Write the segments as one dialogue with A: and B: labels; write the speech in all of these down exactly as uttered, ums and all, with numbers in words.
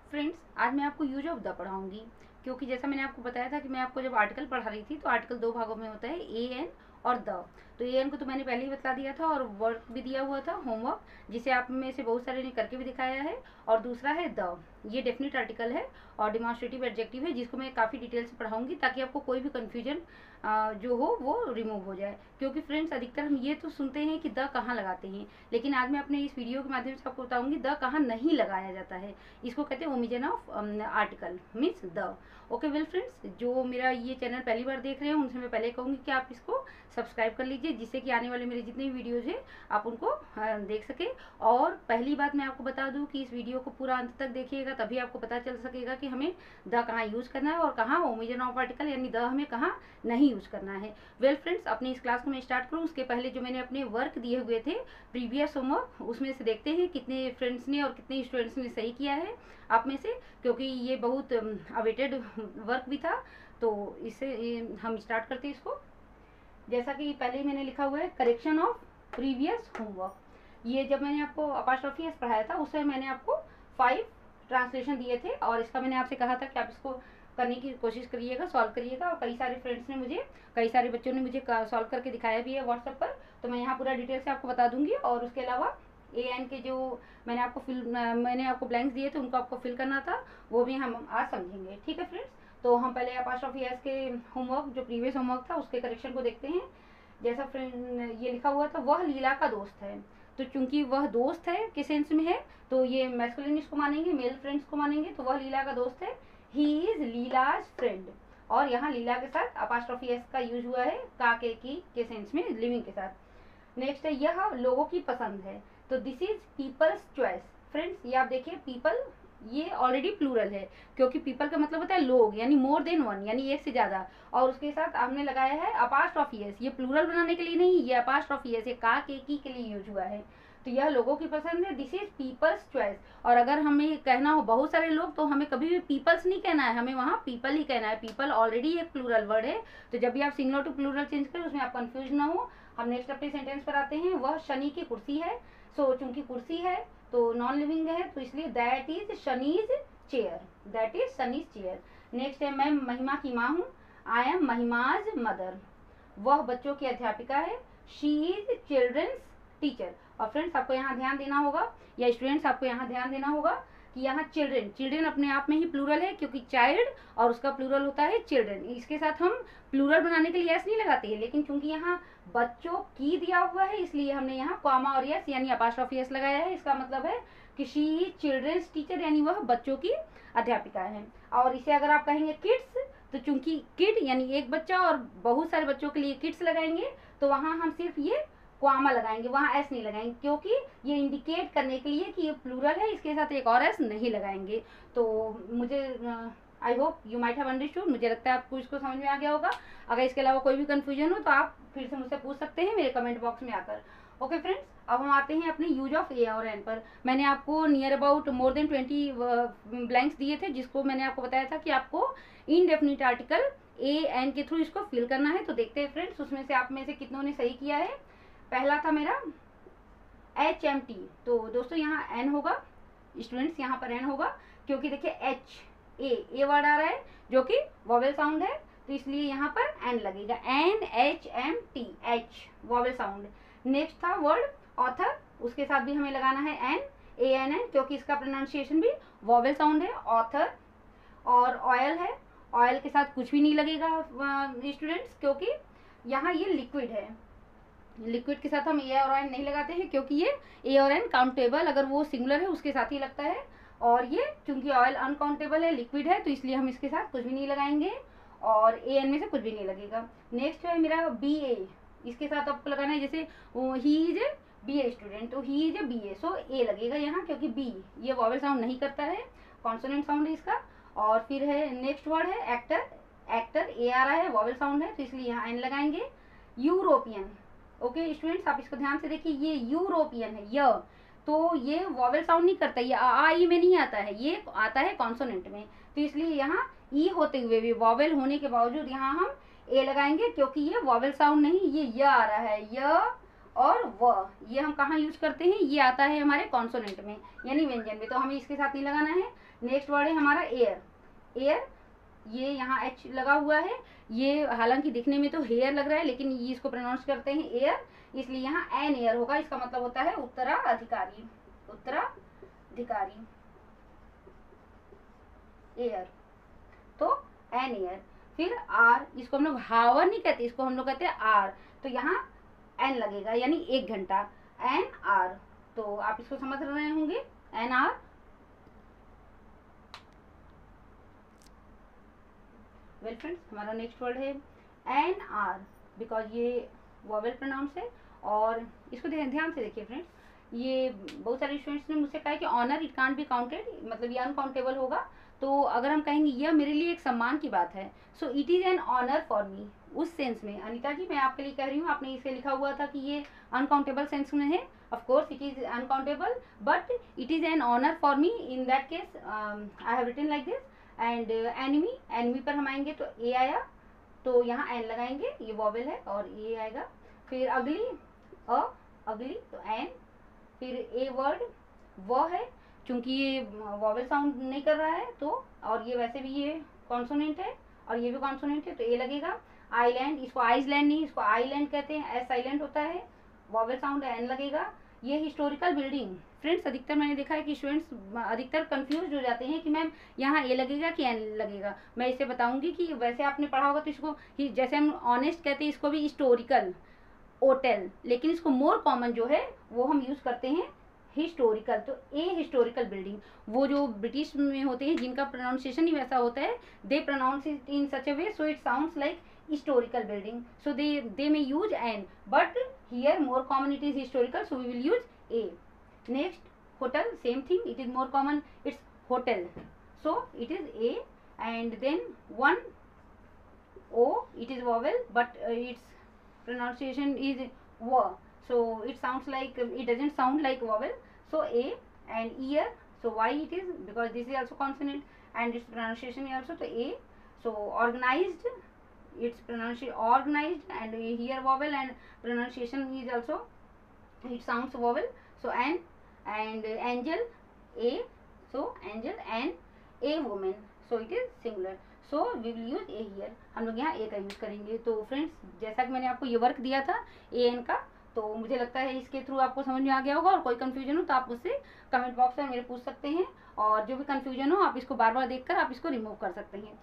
A: Friends, आज मैं आपको यूज ऑफ द पढ़ाऊंगी, क्योंकि जैसा मैंने आपको बताया था कि मैं आपको जब आर्टिकल पढ़ा रही थी तो आर्टिकल दो भागों में होता है, ए एन और द। तो ए एन को तो मैंने पहले ही बता दिया था और वर्क भी दिया हुआ था, होमवर्क, जिसे आप में से बहुत सारे ने करके भी दिखाया है। और दूसरा है द, ये डेफिनेट आर्टिकल है और डिमॉन्स्ट्रेटिव एडजेक्टिव है, जिसको मैं काफ़ी डिटेल से पढ़ाऊंगी ताकि आपको कोई भी कन्फ्यूजन जो हो वो रिमूव हो जाए। क्योंकि फ्रेंड्स, अधिकतर हम ये तो सुनते हैं कि द कहाँ लगाते हैं, लेकिन आज मैं अपने इस वीडियो के माध्यम से आपको बताऊंगी द कहाँ नहीं लगाया जाता है। इसको कहते हैं omission of article means the. Okay well friends, जो मेरा ये चैनल पहली बार देख रहे हैं उनसे मैं पहले कहूँगी कि आप इसको सब्सक्राइब कर लीजिए, जिससे कि आने वाले मेरे जितने भी वीडियोज़ हैं आप उनको देख सकें। और पहली बात मैं आपको बता दूं कि इस वीडियो को पूरा अंत तक देखिएगा, तभी आपको पता चल सकेगा कि हमें द कहाँ यूज़ करना है और कहाँ ओमिजन ऑफ आर्टिकल यानी द हमें कहाँ नहीं यूज़ करना है। वेल फ्रेंड्स, अपनी इस क्लास को मैं स्टार्ट करूँ उसके पहले जो मैंने अपने वर्क दिए हुए थे प्रीवियस होमवर्क, उसमें से देखते हैं कितने फ्रेंड्स ने और कितने स्टूडेंट्स ने सही किया है आप में से, क्योंकि ये बहुत अवेटेड वर्क भी था। तो इससे हम स्टार्ट करते हैं इसको। जैसा कि पहले ही मैंने लिखा हुआ है, करेक्शन ऑफ प्रीवियस होमवर्क। ये जब मैंने आपको अपास्ट्रोफी एस पढ़ाया था उसमें मैंने आपको फाइव ट्रांसलेशन दिए थे और इसका मैंने आपसे कहा था कि आप इसको करने की कोशिश करिएगा, सॉल्व करिएगा। और कई सारे फ्रेंड्स ने मुझे, कई सारे बच्चों ने मुझे सॉल्व करके दिखाया भी है व्हाट्सएप पर, तो मैं यहाँ पूरा डिटेल से आपको बता दूंगी। और उसके अलावा ए एन के जो मैंने आपको फिल मैंने आपको ब्लैंक्स दिए थे उनको आपको फिल करना था, वो भी हम आज समझेंगे। ठीक है फ्रेंड्स, तो हम पहले अपास्ट्रोफी एस के होमवर्क जो प्रीवियस होमवर्क था उसके करेक्शन को देखते हैं। जैसा फ्रेंड ये लिखा हुआ था, वह लीला का दोस्त है, तो चूंकि वह दोस्त है किस सेंस में है, तो ये मैस्कुलिन इसको मानेंगे, मेल फ्रेंड्स को मानेंगे, तो वह लीला का दोस्त है। ही इज लीलाज फ्रेंड, और यहाँ लीला के साथ अपास्ट्रोफी एस का यूज हुआ है का के की के सेंस में, लिविंग के साथ। नेक्स्ट है, यह लोगों की पसंद है, तो this is people's choice. Friends, ये आप देखिए, पीपल ये ऑलरेडी प्लूरल है, क्योंकि पीपल का मतलब होता है लोग, यानी मोर देन वन, यानी एक से ज्यादा। और उसके साथ हमने लगाया है अपास्ट्रोफी एस, ये प्लूरल बनाने के लिए नहीं, ये अपास्ट्रोफी एस, ये का के की के लिए यूज हुआ है। तो यह लोगों की पसंद है, दिस इज पीपल्स चॉइस। और अगर हमें कहना हो बहुत सारे लोग, तो हमें कभी भी पीपल्स नहीं कहना है, हमें वहाँ पीपल ही कहना है। पीपल ऑलरेडी एक प्लूरल वर्ड है, तो जब भी आप सिंगुलर टू प्लूरल चेंज करें उसमें आप कंफ्यूज ना हो। हम नेक्स्ट अपने सेंटेंस पर आते हैं। वह शनि की कुर्सी है, सो चूंकि कुर्सी है तो नॉन लिविंग है, तो इसलिए that is Shani's chair, that is Shani's chair. Next है, मैं महिमा की माँ हूँ, आई एम महिमाज मदर। वह बच्चों की अध्यापिका है, शी इज चिल्ड्रंस टीचर। और फ्रेंड्स, आपको यहाँ ध्यान देना होगा, या स्टूडेंट्स आपको यहाँ ध्यान देना होगा कि यहाँ चिल्ड्रन, चिल्ड्रन अपने आप में ही प्लूरल है, क्योंकि चाइल्ड और उसका प्लूरल होता है चिल्ड्रन। इसके साथ हम प्लूरल बनाने के लिए एस नहीं लगाते हैं, लेकिन क्योंकि यहाँ बच्चों की दिया हुआ है इसलिए हमने यहाँ कॉमा और यस यानी अपास्ट्रोफी एस लगाया है। इसका मतलब है कि शी चिल्ड्रंस टीचर, यानी वह बच्चों की अध्यापिका है। और इसे अगर आप कहेंगे किड्स, तो चूंकि किड यानी एक बच्चा और बहुत सारे बच्चों के लिए किड्स लगाएंगे, तो वहाँ हम सिर्फ ये क्वामा लगाएंगे, वहाँ एस नहीं लगाएंगे, क्योंकि ये इंडिकेट करने के लिए कि ये प्लूरल है, इसके साथ एक और एस नहीं लगाएंगे। तो मुझे I hope you might have understood, मुझे लगता है आपको इसको समझ में आ गया होगा। अगर इसके अलावा कोई भी कंफ्यूजन हो तो आप फिर से मुझसे पूछ सकते हैं मेरे कमेंट बॉक्स में आकर। ओके फ्रेंड्स, अब हम आते हैं अपने यूज ऑफ ए और एन पर। मैंने आपको near about more than twenty blanks दिए थे, जिसको मैंने आपको बताया था कि आपको इनडेफिनिट आर्टिकल ए एन के थ्रू इसको फिल करना है। तो देखते हैं फ्रेंड्स, उसमें से आप में से कितनों ने सही किया है। पहला था मेरा एच एम टी, तो दोस्तों यहाँ एन होगा, स्टूडेंट्स यहाँ पर एन होगा, क्योंकि देखिए एच ए ए वर्ड आ रहा है जो कि वॉवेल साउंड है, तो इसलिए यहाँ पर एन लगेगा, an H M T, H vowel sound. Next था वर्ड ऑथर, उसके साथ भी हमें लगाना है एन, ए एन एन, क्योंकि इसका प्रोनाउंसिएशन भी वॉवेल साउंड है, ऑथर। और ऑयल है, ऑयल के साथ कुछ भी नहीं लगेगा स्टूडेंट्स, क्योंकि यहाँ ये लिक्विड है, लिक्विड के साथ हम ए और एन नहीं लगाते हैं, क्योंकि ये ए और एन काउंटेबल, अगर वो सिंगुलर है उसके साथ ही लगता है। और ये चूंकि ऑयल अनकाउंटेबल है, लिक्विड है, तो इसलिए हम इसके साथ कुछ भी नहीं लगाएंगे और ए एन में से कुछ भी नहीं लगेगा। नेक्स्ट है मेरा बी ए, इसके साथ आपको लगाना है, जैसे he is a B A student, तो ही इज ए बी ए, सो ए लगेगा यहाँ, क्योंकि बी ये वॉवेल साउंड नहीं करता है, कॉन्सोनेंट साउंड है इसका। और फिर है नेक्स्ट वर्ड है एक्टर, एक्टर ए आ रहा है, वॉवेल साउंड है, तो इसलिए यहाँ एन लगाएंगे। यूरोपियन, ओके स्टूडेंट्स आप इसको ध्यान से देखिए, ये यूरोपियन है, य तो ये वॉवेल साउंड नहीं करता, ये आ ई में नहीं आता है, ये आता है कॉन्सोनेंट में, तो इसलिए यहाँ ई होते हुए भी वॉवेल होने के बावजूद यहाँ हम ए लगाएंगे, क्योंकि ये वॉवेल साउंड नहीं, ये य आ रहा है, य और व, ये हम कहाँ यूज करते हैं, ये आता है हमारे कॉन्सोनेंट में यानी व्यंजन में, तो हमें इसके साथ नहीं लगाना है। नेक्स्ट वर्ड है हमारा एयर। एयर, ये यहाँ एच लगा हुआ है, ये हालांकि दिखने में तो हेयर लग रहा है लेकिन ये इसको प्रोनाउंस करते हैं एयर, इसलिए यहाँ एन एयर होगा। इसका मतलब होता है उत्तराधिकारी, उत्तराधिकारी एयर, तो एन एयर। फिर आर, इसको हम लोग हावर नहीं कहते, इसको हम लोग कहते हैं आर, तो यहाँ एन लगेगा यानी एक घंटा, एन आर। तो आप इसको समझ रहे होंगे, एन आर। वेल फ्रेंड्स, हमारा नेक्स्ट वर्ड है एन आर, बिकॉज ये वोवेल प्रोनाउंस है। और इसको ध्यान से देखिए फ्रेंड्स, ये बहुत सारे स्टूडेंट्स ने मुझसे कहा है कि honour it can't be counted, मतलब ये अनकाउंटेबल होगा। तो अगर हम कहेंगे यह मेरे लिए एक सम्मान की बात है, so it is an honour for me, उस सेंस में। अनीता जी, मैं आपके लिए कह रही हूँ, आपने इसे लिखा हुआ था कि ये अनकाउंटेबल सेंस में है। Of course it is uncountable, but it is an honour for me. In that case I have written like this. And enemy, enemy पर हम आएंगे तो ए आया, तो यहाँ एन लगाएंगे, ये वॉवेल है और ए आएगा। फिर अगली, अ अगली, तो एन। फिर ए वर्ड, वो है, क्योंकि ये वॉवेल साउंड नहीं कर रहा है तो, और ये वैसे भी ये कॉन्सोनेंट है और ये भी कॉन्सोनेंट है, तो ए लगेगा। आइलैंड, इसको आइसलैंड नहीं, इसको आइलैंड कहते हैं, एस साइलेंट होता है, वॉवेल साउंड एन लगेगा। ये हिस्टोरिकल बिल्डिंग, फ्रेंड्स अधिकतर मैंने देखा है कि स्टूडेंट्स अधिकतर कंफ्यूज हो जाते हैं कि मैम यहाँ ए लगेगा कि एन लगेगा। मैं इसे बताऊंगी कि वैसे आपने पढ़ा होगा तो इसको, जैसे हम ऑनेस्ट कहते हैं, इसको भी हिस्टोरिकल, होटल, लेकिन इसको मोर कॉमन जो है वो हम यूज करते हैं हिस्टोरिकल। तो ए हिस्टोरिकल बिल्डिंग, वो जो ब्रिटिश में होते हैं जिनका प्रोनाउंसिएशन ही वैसा होता है, they pronounce it in such a way so it sounds like historical building, so they they may use an, but here more common it is historical, so we will use a. Next, hotel, same thing, it is more common, it's hotel, so it is a. And then one o, it is vowel, but uh, its pronunciation is w, so it sounds like, it doesn't sound like vowel, so a. And ear, so why it is, because this is also consonant and its pronunciation is also, so a. So organized, it's pronunciation organized, and here vowel and pronunciation is also, it sounds vowel, so an. And angel, a, so angel, and a woman, so it is singular, so we will use a here, हम लोग यहाँ a का use करेंगे। तो friends, जैसा कि मैंने आपको ये वर्क दिया था ए एन का, तो मुझे लगता है इसके थ्रू आपको समझ में आ गया होगा। और कोई कंफ्यूजन हो तो आप मुझसे कमेंट बॉक्स में मेरे पूछ सकते हैं, और जो भी कंफ्यूजन हो आप इसको बार बार देखकर आप इसको रिमूव कर सकते हैं।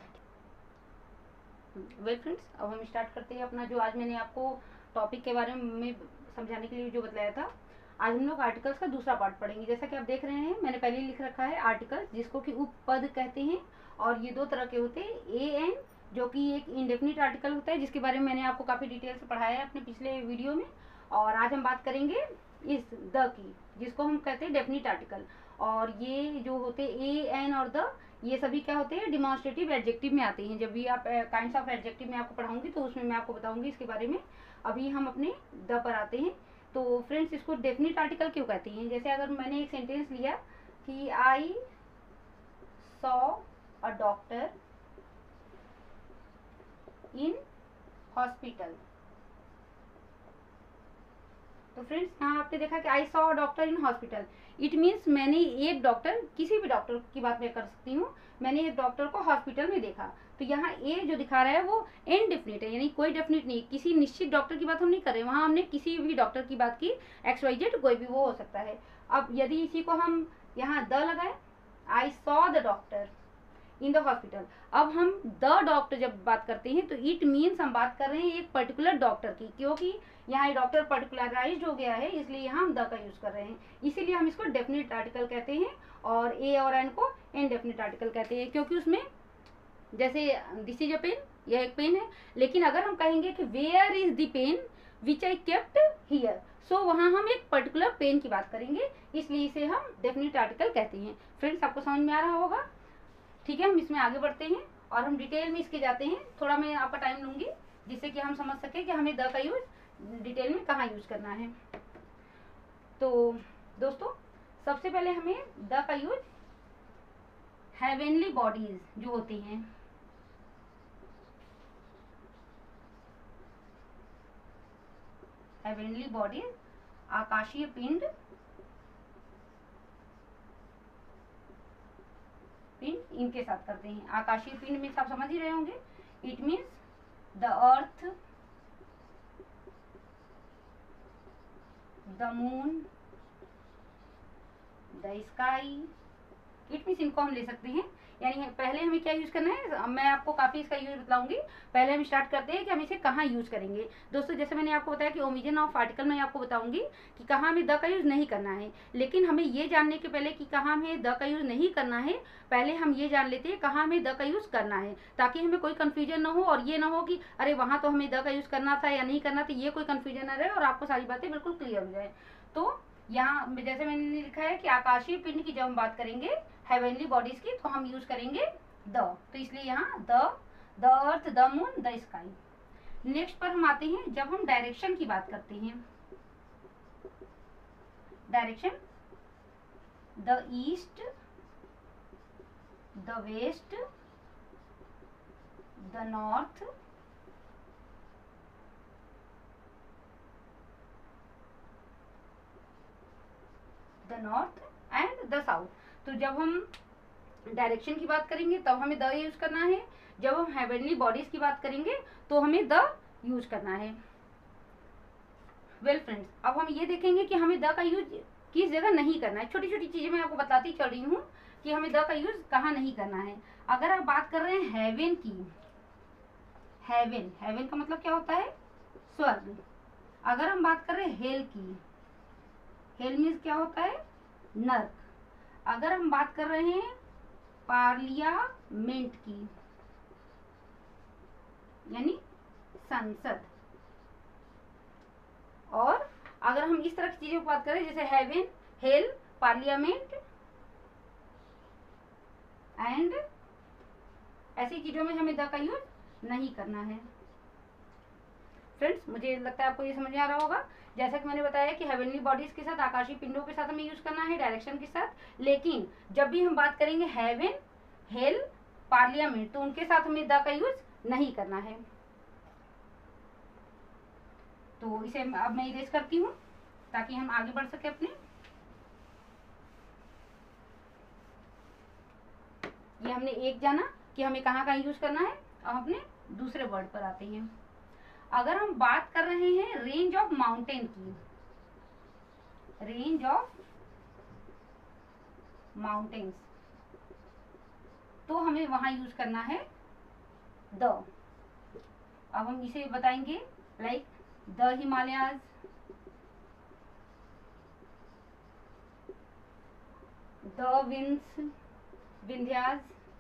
A: वेल फ्रेंड्स, अब हम स्टार्ट करते हैं अपना, जो आज मैंने आपको टॉपिक के बारे में समझाने के लिए जो बताया था। आज हम लोग आर्टिकल्स का दूसरा पार्ट पढ़ेंगे। जैसा कि आप देख रहे हैं, मैंने पहले लिख रखा है आर्टिकल्स, जिसको कि उपपद कहते हैं, और ये दो तरह के होते हैं। ए एन, जो कि एक इंडेफिनिट आर्टिकल होता है, जिसके बारे में मैंने आपको काफ़ी डिटेल से पढ़ाया है अपने पिछले वीडियो में। और आज हम बात करेंगे इस द की, जिसको हम कहते हैं डेफिनिट आर्टिकल। और ये जो होते हैं ए एन और द, ये सभी क्या होते हैं, डिमॉन्स्ट्रेटिव एडजेक्टिव में आते हैं। जब भी आप काइंड्स ऑफ एडजेक्टिव में आपको पढ़ाऊंगी तो उसमें मैं आपको बताऊंगी इसके बारे में। अभी हम अपने द पर आते हैं। तो फ्रेंड्स, इसको डेफिनिट आर्टिकल क्यों कहते हैं? जैसे अगर मैंने एक सेंटेंस लिया कि I saw a doctor in hospital, तो फ्रेंड्स यहाँ आपने देखा कि I saw doctor in hospital, it means मैंने एक डॉक्टर, किसी भी डॉक्टर की बात मैं कर सकती हूँ, मैंने एक डॉक्टर को हॉस्पिटल में देखा। तो यहाँ ए जो दिखा रहा है वो इनडेफिनिट है, यानी कोई डेफिनिट नहीं, किसी निश्चित डॉक्टर की बात हम नहीं कर रहे, वहाँ हमने किसी भी डॉक्टर की बात की, एक्स वाई जेड कोई भी वो हो सकता है। अब यदि इसी को हम यहाँ द लगाए, I saw the doctor in the hospital, अब हम द डॉक्टर जब बात करते हैं तो इट मीन्स हम बात कर रहे हैं एक पर्टिकुलर डॉक्टर की, क्योंकि यहाँ डॉक्टर पर्टिकुलराइज हो गया है, इसलिए यहाँ हम द का यूज कर रहे हैं, इसीलिए हम इसको डेफिनिट आर्टिकल कहते हैं। और ए और एन को इनडेफिनिट आर्टिकल कहते हैं, क्योंकि उसमें जैसे दिस इज अ पेन, यह एक पेन है, लेकिन अगर हम कहेंगे कि where is the pen which I kept here, so वहाँ हम एक पर्टिकुलर पेन की बात करेंगे, इसलिए इसे हम डेफिनिट आर्टिकल कहते हैं। फ्रेंड्स, आपको समझ में आ रहा होगा? ठीक है, हम इसमें आगे बढ़ते हैं और हम डिटेल में इसके जाते हैं। थोड़ा मैं आपका टाइम लूंगी जिससे कि हम समझ सके कि हमें द का यूज डिटेल में कहाँ यूज करना है। तो दोस्तों, सबसे पहले हमें द का यूज हेवनली बॉडीज जो होती हैं, हेवनली बॉडीज, आकाशीय पिंड, पिंड इनके साथ करते हैं। आकाशीय पिंड में आप समझ ही रहे होंगे, it means the earth, the moon, the sky, it means इनको हम ले सकते हैं। यानी पहले हमें क्या यूज करना है, मैं आपको काफी इसका यूज बताऊंगी। पहले हम स्टार्ट करते हैं कि हम इसे कहाँ यूज करेंगे। दोस्तों जैसे मैंने आपको बताया कि ओमिजन ऑफ आर्टिकल में आपको बताऊंगी कि कहाँ हमें द का यूज नहीं करना है, लेकिन हमें ये जानने के पहले कि कहाँ हमें द का यूज नहीं करना है, पहले हम ये जान लेते हैं कहाँ हमें द का यूज करना है, ताकि हमें कोई कंफ्यूजन ना हो और ये ना हो कि अरे वहां तो हमें द का यूज करना था या नहीं करना था, ये कोई कंफ्यूजन ना रहे और आपको सारी बातें बिल्कुल क्लियर हो जाए। तो यहाँ जैसे मैंने लिखा है कि आकाशीय पिंड की जब हम बात करेंगे हेवनली बॉडीज की, तो हम यूज करेंगे द, तो इसलिए यहाँ the, the earth, the moon, the sky. Next पर हम आते हैं जब हम डायरेक्शन की बात करते हैं। Direction, the east, the west, the north, the north and the south. तो जब हम डायरेक्शन की बात करेंगे तब हमें द यूज करना है, जब हम हेवनली बॉडीज की बात करेंगे तो हमें द यूज करना है। वेल well फ्रेंड्स, अब हम ये देखेंगे कि हमें द का यूज किस जगह नहीं करना है। छोटी छोटी चीजें मैं आपको बताती चल रही हूँ कि हमें द का यूज कहाँ नहीं करना है। अगर आप बात कर रहे हैं हेवन की, हेवन, हेवन का मतलब क्या होता है, स्वर्ग। अगर हम बात कर रहे हैं हेल की, हेल मीन्स क्या होता है, नर्क। अगर हम बात कर रहे हैं पार्लियामेंट की, यानी संसद। और अगर हम इस तरह की चीजों की बात करें जैसे हेवन, हेल, पार्लियामेंट एंड ऐसी चीजों में हमें द का यूज नहीं करना है। फ्रेंड्स मुझे लगता है आपको ये समझ में आ रहा होगा। जैसा कि मैंने बताया कि हेवनली बॉडीज के साथ, आकाशीय पिंडों के साथ हमें यूज करना है डायरेक्शन के साथ, लेकिन जब भी हम बात करेंगे हेवन, हेल, पार्लियामेंट, तो उनके साथ हमें द का यूज नहीं करना है। तो इसे अब मैं इरेज करती हूँ ताकि हम आगे बढ़ सके अपने। ये हमने एक जाना कि हमें कहाँ कहाँ यूज करना है। अब अपने दूसरे वर्ड पर आते हैं। अगर हम बात कर रहे हैं रेंज ऑफ माउंटेन की, रेंज ऑफ माउंटेन्स, तो हमें वहां यूज करना है द। अब हम इसे बताएंगे like the Himalayas, the Vindhs, Vindhyas,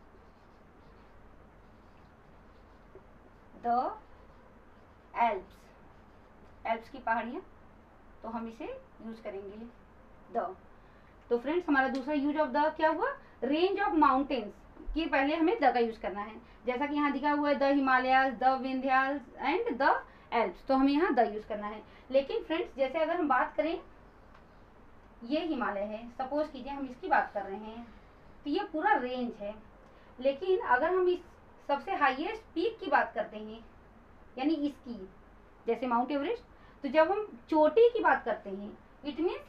A: the Alps, Alps की पहाड़ियां, तो हम इसे यूज करेंगे द। तो फ्रेंड्स हमारा दूसरा यूज ऑफ द क्या हुआ, रेंज ऑफ माउंटेन्स की पहले हमें द का यूज करना है। जैसा कि यहाँ दिखा हुआ है the Himalayas, the Vindhyas and the Alps, तो हमें यहाँ द यूज करना है। लेकिन फ्रेंड्स जैसे अगर हम बात करें, ये हिमालय है, सपोज कीजिए हम इसकी बात कर रहे हैं, तो ये पूरा रेंज है। लेकिन अगर हम इस सबसे हाईएस्ट पीक की बात करते हैं, यानी इसकी, जैसे माउंट एवरेस्ट, तो जब हम चोटी की बात करते हैं, it means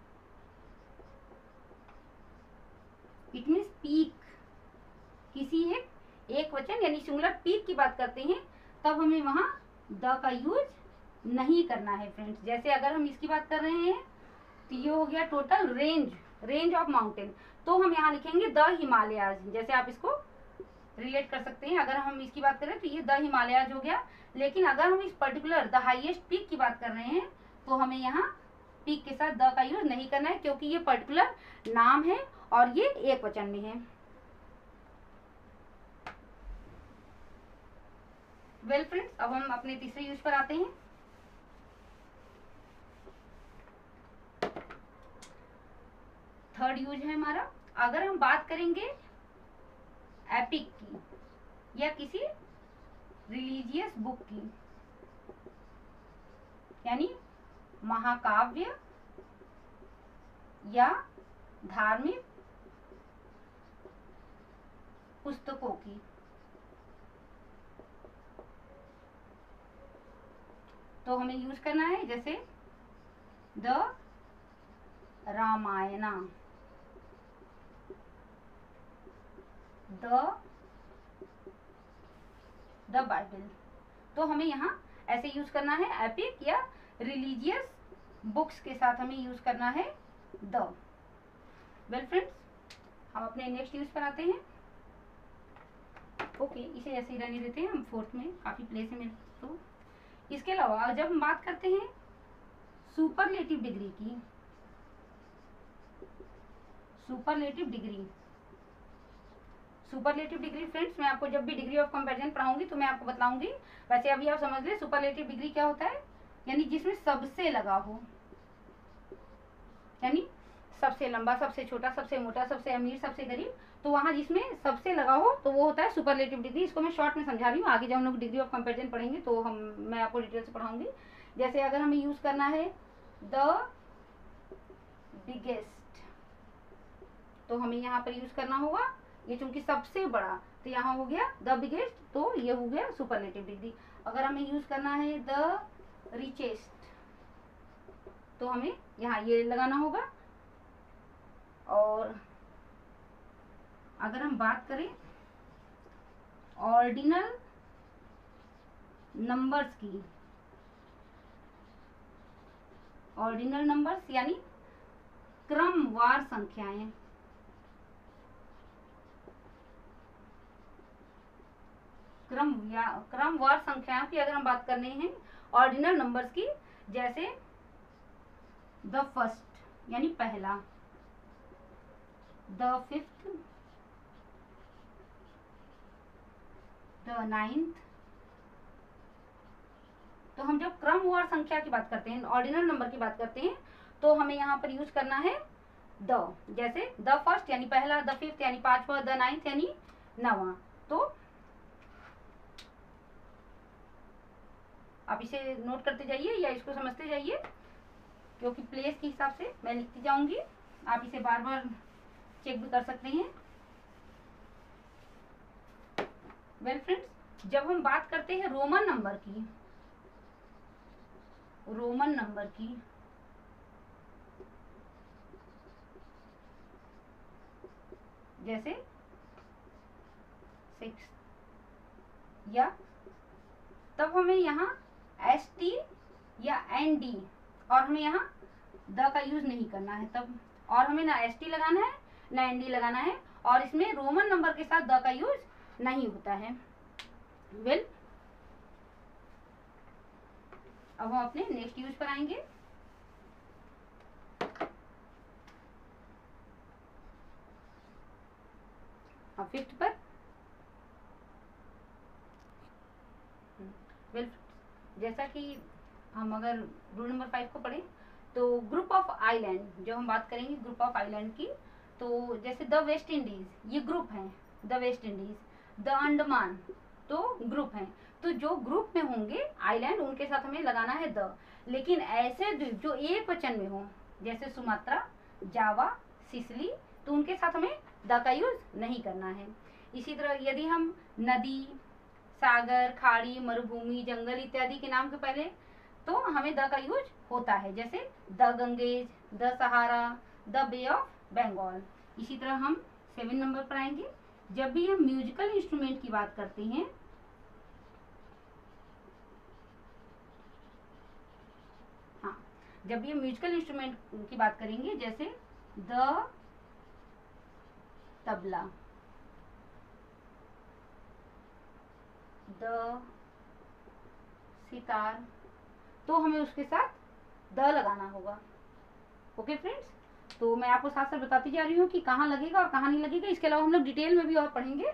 A: it means peak, किसी एक एक वचन यानी सिंगुलर पीक की बात करते हैं, तब हमें वहां द का यूज नहीं करना है। फ्रेंड्स जैसे अगर हम इसकी बात कर रहे हैं, तो ये हो गया total range, range of mountain, तो हम यहाँ लिखेंगे द हिमालयाज। जैसे आप इसको रिलेट कर सकते हैं, अगर हम इसकी बात करें तो ये द हिमालयाज हो गया। लेकिन अगर हम इस पर्टिकुलर द हाईएस्ट पीक की बात कर रहे हैं, तो हमें यहाँ पीक के साथ द का यूज नहीं करना है, क्योंकि ये पर्टिकुलर नाम है और ये एक वचन में है। वेल well फ्रेंड्स, अब हम अपने तीसरे यूज पर आते हैं। थर्ड यूज है हमारा, अगर हम बात करेंगे एपिक की या किसी रिलीजियस बुक की, यानी महाकाव्य या धार्मिक पुस्तकों की, तो हमें यूज करना है जैसे the Ramayana, the the Bible. तो हमें यहाँ ऐसे यूज करना है एपिक या रिलीजियस बुक्स के साथ हमें यूज करना है द। वेल फ्रेंड्स, हम अपने नेक्स्ट यूज पर आते हैं। ओके okay, इसे ऐसे ही रहने देते हैं, हम फोर्थ में काफी प्लेस है मेरे तो। इसके अलावा जब हम बात करते हैं सुपरलेटिव डिग्री की, superlative degree superlative degree friends, मैं आपको जब भी डिग्री ऑफ कंपैरिजन पढ़ाऊंगी तो मैं आपको बताऊंगी। वैसे अभी आप समझ ले सुपरलेटिव डिग्री क्या होता है, यानी जिसमें सबसे लगा हो, यानी सबसे लंबा, सबसे छोटा, सबसे मोटा, सबसे अमीर, सबसे गरीब, तो वहां जिसमें सबसे लगा हो तो वो होता है सुपरलेटिव डिग्री। इसको मैं शॉर्ट में समझा रही हूँ, आगे जब हम लोग डिग्री ऑफ कंपैरिजन पढ़ेंगे तो हम मैं आपको डिटेल से पढ़ाऊंगी। जैसे अगर हमें यूज करना है द बिगेस्ट, तो हमें यहाँ पर यूज करना होगा, ये चूंकि सबसे बड़ा तो यहाँ हो गया द बिगेस्ट, तो ये हो गया सुपरलेटिव डिग्री। अगर हमें यूज करना है द रिचेस्ट, तो हमें यहाँ ये लगाना होगा। और अगर हम बात करें ऑर्डिनल नंबर्स की, ऑर्डिनल नंबर्स यानी क्रमवार संख्याएं, क्रम या क्रमवार संख्याओं की अगर हम बात करने हैं ऑर्डिनल नंबर्स की, जैसे द फर्स्ट यानी पहला, द फिफ्थ, द नाइन्थ। तो हम जब क्रमवार संख्या की बात करते हैं, ऑर्डिनल नंबर की बात करते हैं, तो हमें यहाँ पर यूज करना है द। जैसे द फर्स्ट यानी पहला, द फिफ्थ यानी पांचवा, द नाइन्थ यानी नवा। तो आप इसे नोट करते जाइए या इसको समझते जाइए, क्योंकि प्लेस के हिसाब से मैं लिखती जाऊंगी, आप इसे बार बार चेक भी कर सकते हैं। वेल फ्रेंड्स, जब हम बात करते हैं रोमन नंबर की, रोमन नंबर की, जैसे सिक्स, या तब हमें यहाँ एस टी या एन डी, और हमें यहाँ द का यूज नहीं करना है तब, और हमें ना एस टी लगाना है ना एन डी लगाना है, और इसमें रोमन नंबर के साथ द का यूज नहीं होता है। वेल well, अब हम अपने नेक्स्ट यूज पर आएंगे। अब फिफ्थ पर, वेल well, जैसा कि हम अगर रूल नंबर फाइव को पढ़ें तो ग्रुप ऑफ आइलैंड, जो हम बात करेंगे ग्रुप ऑफ आइलैंड की, तो जैसे द वेस्ट इंडीज ये ग्रुप हैं, the West Indies, the Andaman तो ग्रुप हैं। तो जो ग्रुप में होंगे आइलैंड उनके साथ हमें लगाना है द। लेकिन ऐसे द्वीप जो एक वचन में हो, जैसे सुमात्रा, जावा, सिसिली, तो उनके साथ हमें द का यूज नहीं करना है। इसी तरह यदि हम नदी, सागर, खाड़ी, मरुभूमि, जंगल इत्यादि के नाम के पहले तो हमें द का यूज होता है, जैसे the Ganges, the Sahara, the bay of Bengal. इसी तरह हम सेवन नंबर पर आएंगे। जब भी हम म्यूजिकल इंस्ट्रूमेंट की बात करते हैं, हाँ जब भी हम म्यूजिकल इंस्ट्रूमेंट की बात करेंगे, जैसे द तबला, द सितार, तो हमें उसके साथ द लगाना होगा। ओके फ्रेंड्स, तो मैं आपको साथ साथ बताती जा रही हूँ कि कहाँ लगेगा और कहाँ नहीं लगेगा। इसके अलावा हम लोग डिटेल में भी और पढ़ेंगे।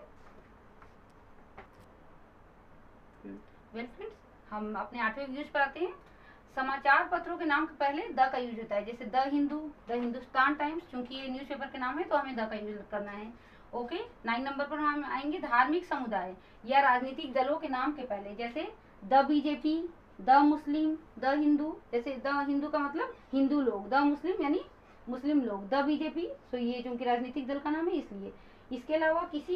A: वेल फ्रेंड्स, हम अपने आठवें यूज पर आते हैं। समाचार पत्रों के नाम के पहले द का यूज होता है, जैसे the Hindu, the Hindustan Times, क्योंकि ये न्यूज़पेपर के नाम है तो हमें द का यूज करना है। ओके, नाइन नंबर पर हम आएंगे धार्मिक समुदाय या राजनीतिक दलों के नाम के पहले, जैसे the BJP, the Muslim, the Hindu. जैसे द हिंदू का मतलब हिंदू लोग, द मुस्लिम यानी मुस्लिम लोग, द बीजेपी, तो ये चूंकि राजनीतिक दल का नाम है इसलिए। इसके अलावा किसी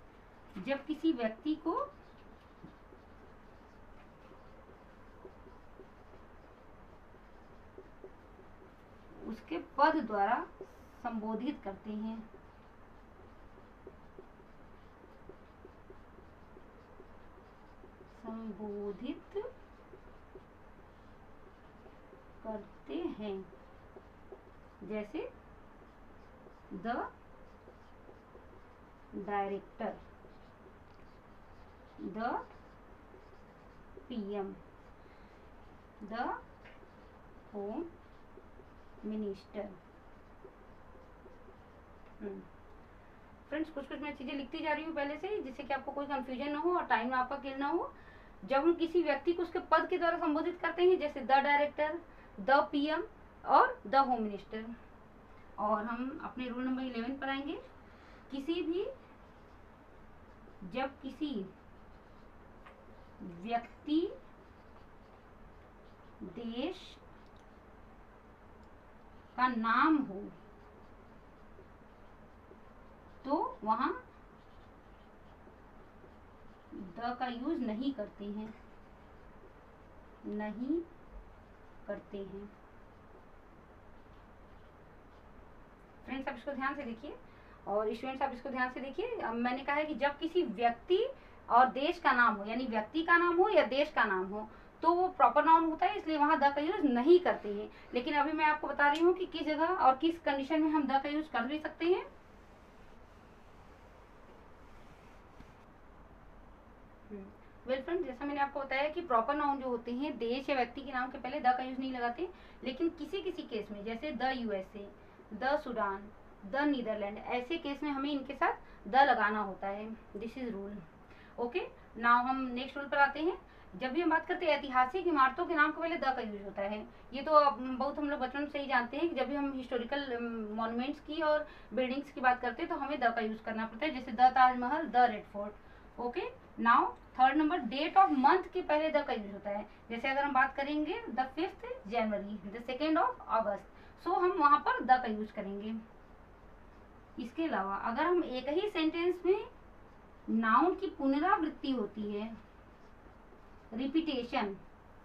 A: जब किसी व्यक्ति को उसके पद द्वारा संबोधित करते हैं। संबोधित करते हैं, जैसे the director, the PM, the home minister. Friends, कुछ कुछ मैं चीज़ें लिखती जा रही हूँ पहले से, जिससे कि आपको कोई कंफ्यूजन ना हो और टाइम आपका किल ना हो। जब हम किसी व्यक्ति को उसके पद के द्वारा संबोधित करते हैं, जैसे द डायरेक्टर, द पीएम और द होम मिनिस्टर। और हम अपने रूल नंबर इलेवन पर आएंगे। किसी भी जब किसी व्यक्ति, देश का नाम हो तो वहां द का यूज नहीं करते हैं, नहीं करते हैं। फ्रेंड्स, आप इसको ध्यान से देखिए और स्टूडेंट्स आप इसको ध्यान से देखिए। मैंने कहा है कि जब किसी व्यक्ति और देश का नाम हो, यानी व्यक्ति का नाम हो या देश का नाम हो, तो वो प्रॉपर नाउन होता है, इसलिए वहां द का यूज नहीं करते हैं। लेकिन अभी मैं आपको बता रही हूँ कि किस जगह और किस कंडीशन में हम द का यूज कर भी सकते हैं। वेल फ्रेंड, जैसा मैंने आपको बताया कि प्रॉपर नाउन जो होते हैं, देश या व्यक्ति के नाम के पहले द का यूज नहीं लगाते। लेकिन किसी किसी केस में, जैसे the USA, the Sudan, the Netherlands, ऐसे केस में हमें इनके साथ द लगाना होता है। This is rule. Okay, now हम नेक्स्ट रूल पर आते हैं। जब भी हम बात करते हैं ऐतिहासिक इमारतों के नाम के पहले द का यूज होता है। ये तो बहुत हम लोग बचपन से ही जानते हैं कि जब भी हम हिस्टोरिकल मॉन्यूमेंट्स की और बिल्डिंग्स की बात करते हैं तो हमें द का यूज करना पड़ता है, जैसे the Taj Mahal, the Red Fort. Okay, now third number, date of month के पहले द का यूज होता है। जैसे अगर हम बात करेंगे the fifth January, the second of August, so हम वहां पर द का यूज करेंगे। इसके अलावा अगर हम एक ही सेंटेंस में नाउन की पुनरावृत्ति होती है, रिपीटेशन,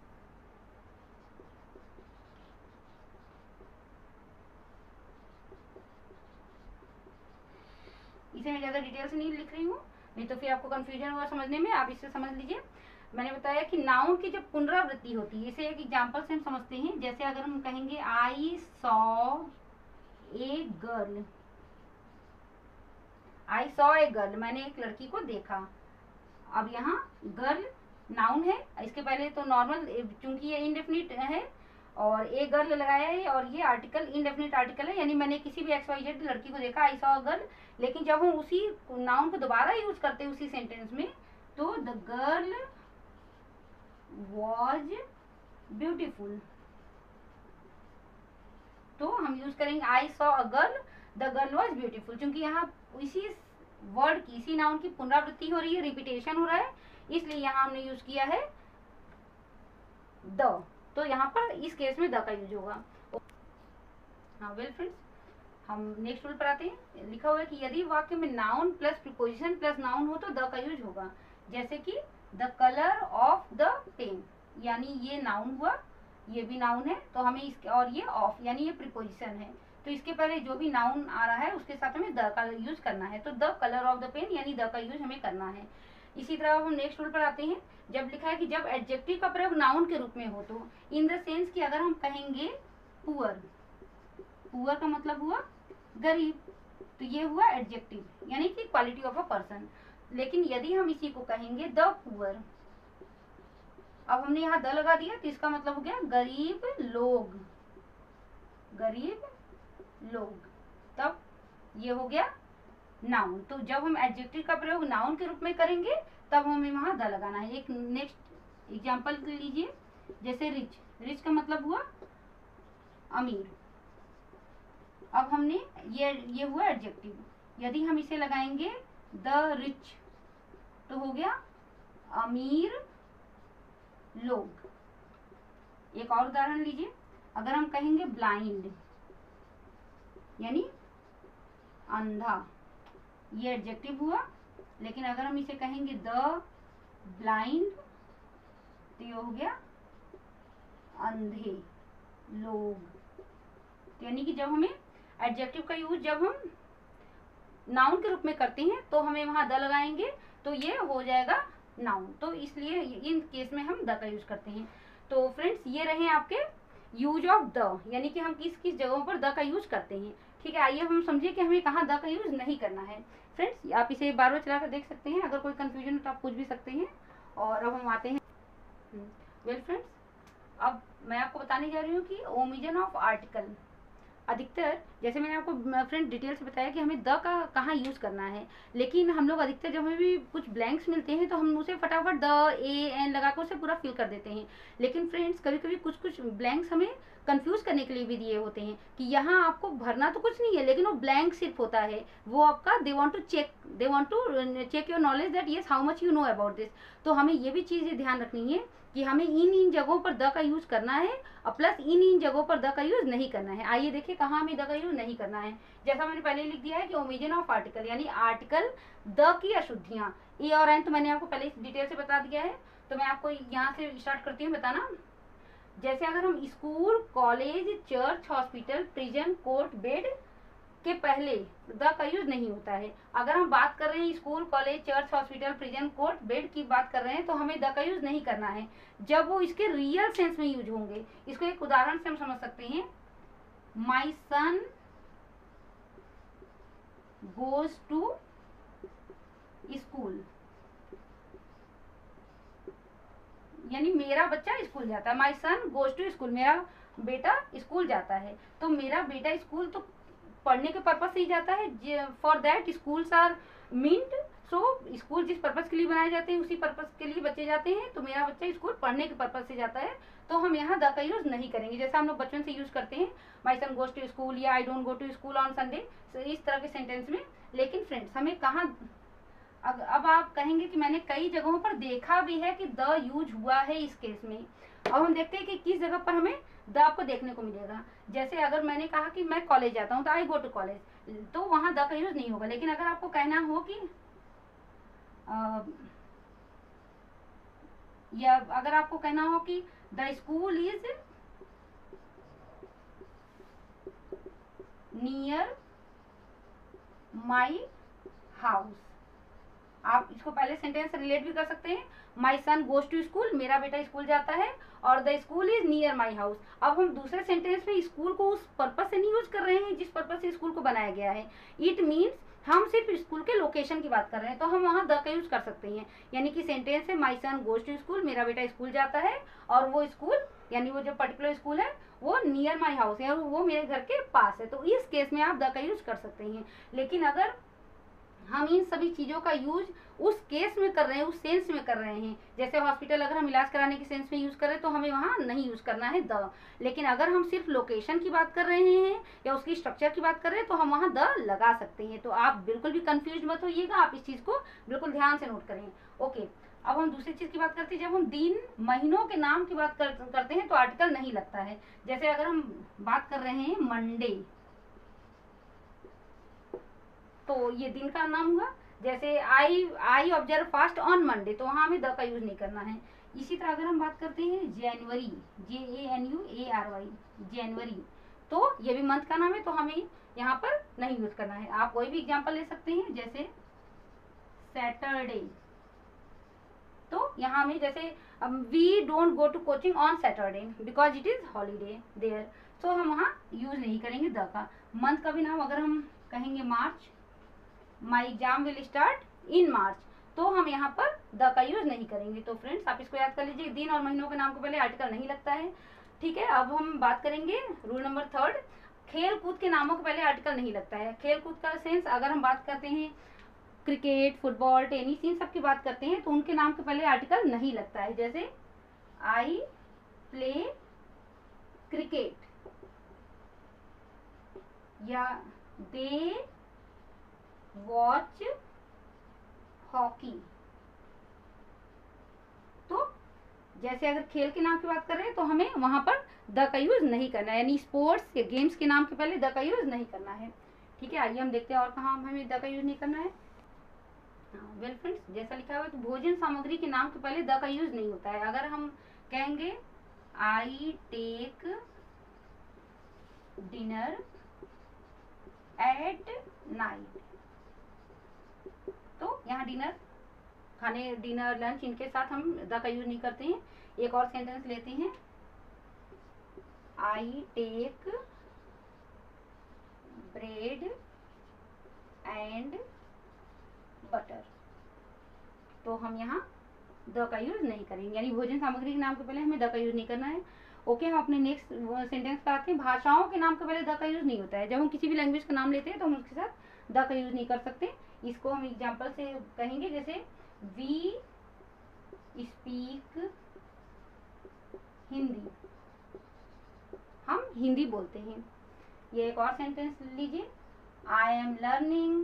A: इसे मैं ज्यादा डिटेल से नहीं लिख रही हूँ, नहीं तो फिर आपको कंफ्यूजन होगा समझने में। आप इससे समझ लीजिए। मैंने बताया कि नाउन की जब पुनरावृत्ति होती है, इसे एक एग्जांपल से हम समझते हैं। जैसे अगर हम कहेंगे I saw a girl, I saw a girl, मैंने एक लड़की को देखा। अब यहाँ गर्ल नाउन है, इसके पहले तो नॉर्मल, चूंकि ये इनडेफिनिट है और ए गर्ल लगाया है और ये आर्टिकल इनडेफिनिट आर्टिकल है, यानी मैंने किसी भी एक्स वाई जेड लड़की को देखा, आई सॉ गर्ल। लेकिन जब हम उसी नाउन को दोबारा यूज करते हैं उसी सेंटेंस में, तो द गर्ल वॉज ब्यूटीफुल, तो हम यूज करेंगे I saw a girl, the girl was beautiful. क्योंकि यहाँ इसी वर्ड की, इसी नाउन की पुनरावृत्ति हो रही है, रिपीटेशन हो रहा है, इसलिए यहाँ हमने यूज किया है द। तो यहाँ पर इस केस में द का यूज होगा। हाँ वेल फ्रेंड्स, हम नेक्स्ट रूल पर आते हैं। लिखा हुआ है कि यदि वाक्य में noun plus preposition plus noun हो तो द का यूज होगा। जैसे कि the colour of the pen, यानी ये नाउन हुआ, ये भी नाउन है, तो हमें इसके, और ये ऑफ यानी ये प्रीपोजिशन है, तो इसके पहले जो भी नाउन आ रहा है उसके साथ हमें द का यूज करना है। तो the colour of the pen यानी द का यूज हमें करना है। इसी तरह हम नेक्स्ट रूल पर आते हैं। जब लिखा है कि जब एडजेक्टिव का प्रयोग नाउन के रूप में हो तो, इन द सेंस कि अगर हम कहेंगे पुअर, पुअर का मतलब हुआ गरीब, तो ये हुआ एडजेक्टिव यानी कि क्वालिटी ऑफ अ पर्सन। लेकिन यदि हम इसी को कहेंगे द पुअर, अब हमने यहाँ द लगा दिया तो इसका मतलब हो गया गरीब लोग, गरीब लोग, तब ये हो गया नाउन। तो जब हम एडजेक्टिव का प्रयोग नाउन के रूप में करेंगे तब हमें वहां द लगाना है। एक नेक्स्ट एग्जांपल लीजिए, जैसे रिच, रिच का मतलब हुआ अमीर। अब हमने ये ये हुआ एडजेक्टिव, यदि हम इसे लगाएंगे द रिच तो हो गया अमीर लोग। एक और उदाहरण लीजिए, अगर हम कहेंगे ब्लाइंड यानी अंधा, ये एडजेक्टिव हुआ, लेकिन अगर हम इसे कहेंगे द ब्लाइंड तो ये हो गया अंधे लोग। तो यानी कि जब हमें एडजेक्टिव का यूज जब हम नाउन के रूप में करते हैं तो हमें वहां द लगाएंगे, तो ये हो जाएगा नाउन। तो इसलिए इन केस में हम द का यूज करते हैं। तो फ्रेंड्स ये रहे आपके यूज ऑफ द, यानी कि हम किस किस जगहों पर द का यूज करते हैं। ठीक है, आइए हम समझिए कि हमें कहाँ द का यूज नहीं करना है। फ्रेंड्स आप इसे बार बार चला कर देख सकते हैं, अगर कोई कंफ्यूजन हो तो आप पूछ भी सकते हैं। और अब हम आते हैं वेल फ्रेंड्स, अब मैं आपको बताने जा रही हूँ कि ओमिजन ऑफ आर्टिकल। अधिकतर जैसे मैंने आपको फ्रेंड डिटेल से बताया कि हमें द का कहाँ यूज़ करना है, लेकिन हम लोग अधिकतर जब हमें भी कुछ ब्लैंक्स मिलते हैं तो हम उसे फटाफट द ए एन लगा कर उसे पूरा फिल कर देते हैं। लेकिन फ्रेंड्स कभी कभी कुछ कुछ ब्लैंक्स हमें कंफ्यूज करने के लिए भी दिए होते हैं कि यहाँ आपको भरना तो कुछ नहीं है, लेकिन वो ब्लैंक सिर्फ होता है, वो आपका they want to check they want to check your knowledge that yes how much you know about this. तो हमें ये भी चीज़ें ध्यान रखनी है कि हमें इन इन जगहों पर द का यूज करना है और प्लस इन इन जगहों पर द का यूज नहीं करना है। आइए देखिए कहाँ हमें द का यूज नहीं करना है। जैसा मैंने पहले लिख दिया है कि ओमिजन ऑफ आर्टिकल, यानी आर्टिकल द की अशुद्धियाँ, ए और एन तो मैंने आपको पहले डिटेल से बता दिया है। तो मैं आपको यहाँ से स्टार्ट करती हूँ बताना। जैसे अगर हम school, college, church, hospital, prison, court, bed के पहले द का यूज नहीं होता है। अगर हम बात कर रहे हैं school, college, church, hospital, prison, court, bed की बात कर रहे हैं तो हमें द का यूज नहीं करना है जब वो इसके रियल सेंस में यूज होंगे। इसको एक उदाहरण से हम समझ सकते हैं। My son goes to school, यानी मेरा बच्चा स्कूल जाता है। My son goes to school, मेरा बेटा स्कूल जाता है। तो मेरा बेटा स्कूल तो पढ़ने के पर्पज से ही जाता है। For that schools are meant, so school जिस पर्पज के लिए बनाए जाते हैं उसी पर्पज के लिए बच्चे जाते हैं। तो मेरा बच्चा स्कूल पढ़ने के पर्पज से जाता है, तो हम यहाँ द का यूज नहीं करेंगे। जैसा हम लोग बचपन से यूज करते हैं my son goes to school या I don't go to school on Sunday, इस तरह के सेंटेंस में। लेकिन फ्रेंड्स हमें कहाँ, अब अब आप कहेंगे कि मैंने कई जगहों पर देखा भी है कि द यूज हुआ है इस केस में। अब हम देखते हैं कि किस जगह पर हमें द आपको देखने को मिलेगा। जैसे अगर मैंने कहा कि मैं कॉलेज जाता हूँ तो आई गो टू कॉलेज, तो वहां द का यूज नहीं होगा। लेकिन अगर आपको कहना हो कि आ, या अगर आपको कहना हो कि the school is near my house, आप इसको पहले सेंटेंस से रिलेट भी कर सकते हैं। My son goes to school, मेरा बेटा स्कूल जाता है, और the school is near my house. अब हम दूसरे सेंटेंस में स्कूल को उस पर्पज से नहीं यूज कर रहे हैं जिस पर्पज से स्कूल को बनाया गया है। इट मीन्स हम सिर्फ स्कूल के लोकेशन की बात कर रहे हैं, तो हम वहाँ द का यूज कर सकते हैं। यानी कि सेंटेंस है my son goes to school, मेरा बेटा स्कूल जाता है, और वो स्कूल यानी वो जो पर्टिकुलर स्कूल है वो नियर माई हाउस है, वो मेरे घर के पास है। तो इस केस में आप द का यूज कर सकते हैं। लेकिन अगर हम इन सभी चीज़ों का यूज उस केस में कर रहे हैं, उस सेंस में कर रहे हैं, जैसे हॉस्पिटल अगर हम इलाज कराने के सेंस में यूज कर रहे हैं तो हमें वहाँ नहीं यूज करना है द। लेकिन अगर हम सिर्फ लोकेशन की बात कर रहे हैं या उसकी स्ट्रक्चर की बात कर रहे हैं तो हम वहाँ द लगा सकते हैं। तो आप बिल्कुल भी कंफ्यूज मत होइएगा, आप इस चीज़ को बिल्कुल ध्यान से नोट करें। ओके, अब हम दूसरी चीज़ की बात करते हैं। जब हम दिन महीनों के नाम की बात कर, करते हैं तो आर्टिकल नहीं लगता है। जैसे अगर हम बात कर रहे हैं मंडे, तो ये दिन का नाम हुआ। जैसे I I observe fast on Monday, तो वहाँ हमें द का यूज नहीं करना है। इसी तरह अगर हम बात करते हैं January, J A N U A R Y, January, तो ये भी मंथ का नाम है, तो हमें यहाँ पर नहीं यूज करना है। आप कोई भी एग्जांपल ले सकते हैं, जैसे सैटरडे, तो यहाँ में जैसे we don't go to coaching on Saturday because it is holiday there, तो हम वहाँ यूज नहीं करेंगे द का। मंथ का भी नाम अगर हम कहेंगे March, my exam will start in March, तो हम यहाँ पर द का यूज नहीं करेंगे। तो फ्रेंड्स आप इसको याद कर लीजिए, दिन और महीनों के नाम के पहले आर्टिकल नहीं लगता है। ठीक है, अब हम बात करेंगे रूल नंबर थर्ड, खेल कूद के नामों के पहले आर्टिकल नहीं लगता है। खेल कूद का सेंस अगर हम बात करते हैं क्रिकेट, फुटबॉल, टेनिस, इन सब की बात करते हैं तो उनके नाम के पहले आर्टिकल नहीं लगता है। जैसे आई प्ले क्रिकेट या दे वॉच हॉकी, तो जैसे अगर खेल के नाम की बात कर रहे हैं तो हमें वहां पर द का यूज नहीं करना है, यानी स्पोर्ट्स या गेम्स के नाम के पहले द का यूज नहीं करना है। ठीक है, आइए हम देखते हैं और कहाँ हमें द का यूज नहीं करना है। वेल फ्रेंड्स, जैसा लिखा हुआ है तो भोजन सामग्री के नाम के पहले द का यूज नहीं होता है। अगर हम कहेंगे I take dinner at night. तो यहाँ डिनर खाने, डिनर लंच, इनके साथ हम द का यूज नहीं करते हैं। एक और सेंटेंस लेते हैं, I take bread and butter. तो हम यहाँ द का यूज नहीं करेंगे, यानी भोजन सामग्री के नाम के पहले हमें द का यूज नहीं करना है। ओके, हम अपने नेक्स्ट सेंटेंस पर आते हैं। भाषाओं के नाम के पहले द का यूज नहीं होता है। जब हम किसी भी लैंग्वेज का नाम लेते हैं तो हम उसके साथ द का यूज नहीं कर सकते। इसको हम एग्जाम्पल से कहेंगे, जैसे वी स्पीक हिंदी, हम हिंदी बोलते हैं। ये एक और सेंटेंस लीजिए, आई एम लर्निंग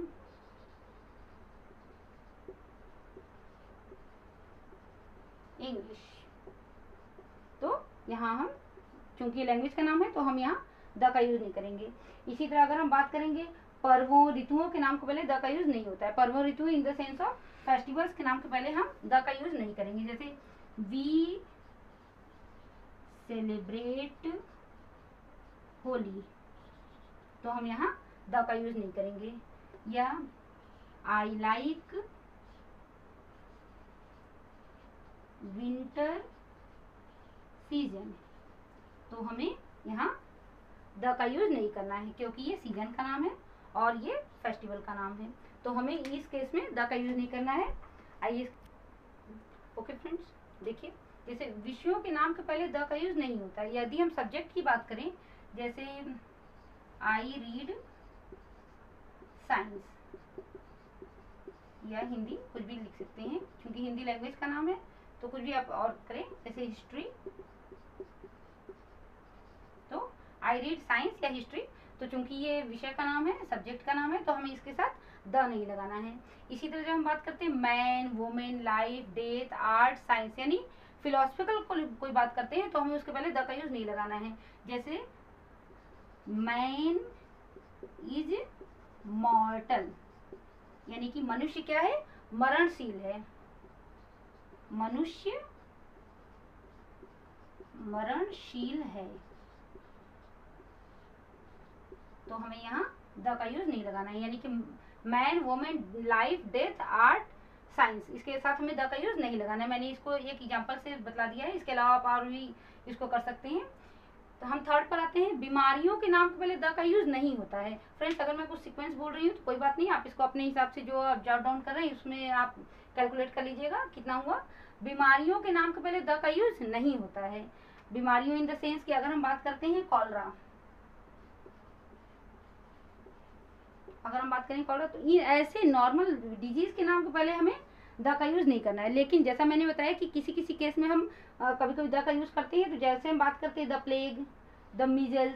A: इंग्लिश। तो यहाँ हम, चूंकि लैंग्वेज का नाम है तो हम यहाँ द का यूज नहीं करेंगे। इसी तरह अगर हम बात करेंगे पर्वों ऋतुओं के नाम के पहले द का यूज नहीं होता है। पर्वों ऋतु in the sense of festivals के नाम के पहले हम द का यूज नहीं करेंगे। जैसे वी सेलिब्रेट होली, तो हम यहाँ द का यूज नहीं करेंगे। या आई लाइक विंटर सीजन, तो हमें यहाँ द का यूज नहीं करना है, क्योंकि ये सीजन का नाम है और ये फेस्टिवल का नाम है। तो हमें इस केस में द का यूज नहीं करना है। आइए, ओके फ्रेंड्स, देखिए जैसे विषयों के नाम के पहले द का यूज नहीं होता है। यदि हम सब्जेक्ट की बात करें, जैसे आई रीड साइंस, या हिंदी कुछ भी लिख सकते हैं, क्योंकि हिंदी लैंग्वेज का नाम है तो कुछ भी आप और करें। जैसे हिस्ट्री, तो आई रीड साइंस या हिस्ट्री, तो चूंकि ये विषय का नाम है, सब्जेक्ट का नाम है, तो हमें इसके साथ द नहीं लगाना है। इसी तरह जब हम बात करते हैं man, women, life, death, art, science, यानी फिलोसफिकल को कोई बात करते हैं तो हमें उसके पहले द का यूज नहीं लगाना है। जैसे मैन इज मॉर्टल, यानी कि मनुष्य क्या है, मरणशील है। मनुष्य मरणशील है, तो हमें यहाँ द का यूज नहीं लगाना है। यानी कि man, women, life, death, art, science, इसके साथ हमें द का यूज नहीं लगाना है। मैंने इसको एक एग्जांपल से बतला दिया है, इसके अलावा आप और भी इसको कर सकते हैं। तो हम थर्ड पर आते हैं, बीमारियों के नाम के पहले द का यूज नहीं होता है। फ्रेंड्स, अगर मैं कुछ सीक्वेंस बोल रही हूँ तो कोई बात नहीं, आप इसको अपने हिसाब से जो आप जॉट डाउन कर रहे हैं उसमें आप कैलकुलेट कर लीजिएगा कितना हुआ। बीमारियों के नाम के पहले द का यूज नहीं होता है। बीमारियों इन द सेंस की अगर हम बात करते हैं कॉलरा, अगर हम बात करें कॉलरा, तो ये ऐसे नॉर्मल डिजीज के नाम के पहले हमें द का यूज नहीं करना है। लेकिन जैसा मैंने बताया कि किसी किसी केस में हम कभी कभी द का यूज करते हैं। तो जैसे हम बात करते हैं the plague, the measles,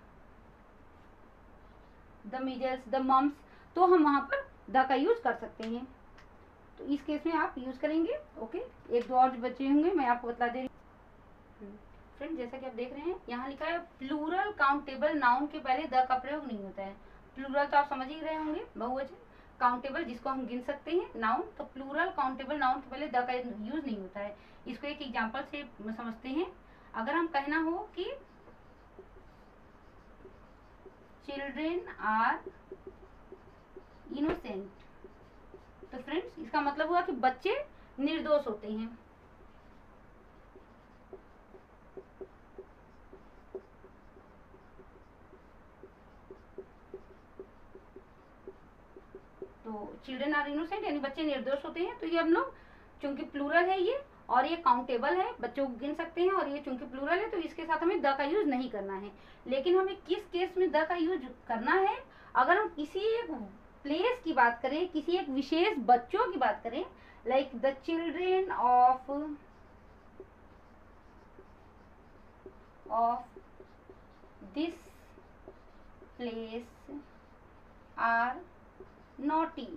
A: the measles, the mumps, तो हम वहां पर द का यूज कर सकते हैं। तो इस केस में आप यूज करेंगे। ओके, एक दो और जो बच्चे होंगे मैं आपको बता दे रही हूँ। फ्रेंड, जैसा कि आप देख रहे हैं यहाँ लिखा है प्लूरल काउंटेबल नाउन के पहले द का प्रयोग नहीं होता है। प्लूरल तो आप समझ ही रहे होंगे, बहुवचन, काउंटेबल जिसको हम गिन सकते हैं, नाउन, तो प्लूरल काउंटेबल नाउन के पहले द का यूज नहीं होता है। इसको एक एग्जांपल से समझते हैं। अगर हम कहना हो कि चिल्ड्रेन आर इनोसेंट, तो फ्रेंड्स इसका मतलब हुआ कि बच्चे निर्दोष होते हैं। तो चिल्ड्रेन आर इनोसेंट यानी बच्चे निर्दोष होते हैं। तो ये हम लोग, चूंकि प्लूरल है ये और ये काउंटेबल है, बच्चों को गिन सकते हैं, और ये चूंकि प्लूरल है तो इसके साथ हमें द का यूज नहीं करना है। लेकिन हमें किस केस में द का यूज करना है, अगर हम किसी एक प्लेस की बात करें, किसी एक विशेष बच्चों की बात करें, like the children of of this place are naughty.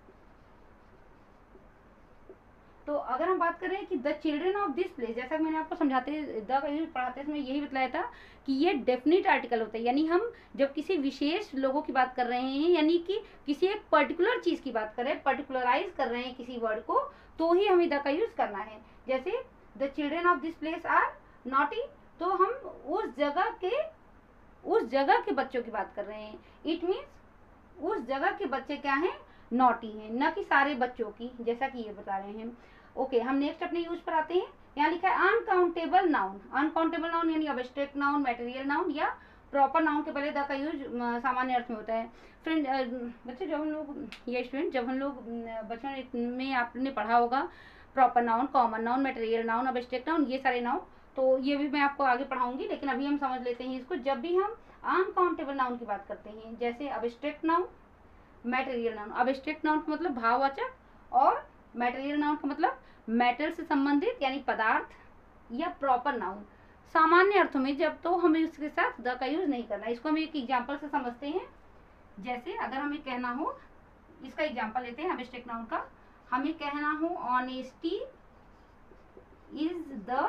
A: तो अगर हम बात करें कि the children of this place, जैसा कि मैंने आपको समझाते द का यूज पढ़ाते समय यही बतलाया था कि ये डेफिनेट आर्टिकल होता है। यानी हम जब किसी विशेष लोगों की बात कर रहे हैं, यानी कि किसी एक पर्टिकुलर चीज की बात कर रहे हैं, पर्टिकुलराइज कर रहे हैं किसी वर्ड को, तो ही हमें द का यूज करना है। जैसे the children of this place are naughty, तो हम उस जगह के उस जगह के बच्चों की बात कर रहे हैं। इट मीन्स उस जगह के बच्चे क्या हैं, नॉटी हैं, न कि सारे बच्चों की, जैसा कि ये बता रहे हैं। ओके, हम नेक्स्ट अपने यूज पर आते हैं। यहाँ लिखा है अनकाउंटेबल नाउन। अनकाउंटेबल नाउन यानी अब्स्ट्रैक्ट नाउन, मटेरियल नाउन या प्रॉपर नाउन के पहले द का यूज सामान्य अर्थ में होता है। फ्रेंड बच्चे, जब हम लोग ये स्टूडेंट जब हम लोग बचपन में आपने पढ़ा होगा proper noun, common noun, material noun, abstract noun, ये सारे नाउन, तो ये भी मैं आपको आगे पढ़ाऊंगी, लेकिन अभी हम समझ लेते हैं इसको। जब भी हम अनकाउंटेबल नाउन की बात करते हैं, जैसे abstract noun, material noun. Abstract noun का मतलब भाववाचक, और मटेरियल नाउन का मतलब मेटल से संबंधित यानी पदार्थ, या प्रॉपर नाउन सामान्य अर्थों में, जब तो हमें इसके साथ द का यूज नहीं करना। इसको हम एक एग्जांपल से समझते हैं। जैसे अगर हमें कहना हो, इसका एग्जांपल लेते हैं अब्स्ट्रैक्ट नाउन का, हमें कहना हो honesty is the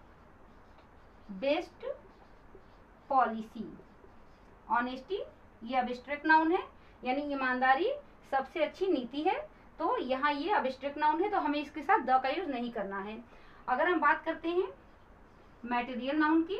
A: best policy. Honesty ये अब्स्ट्रैक्ट नाउन है, यानी ईमानदारी सबसे अच्छी नीति है। तो यहाँ ये अब्स्ट्रैक्ट नाउन है, तो हमें इसके साथ द का यूज नहीं करना है। अगर हम बात करते हैं मटेरियल नाउन की,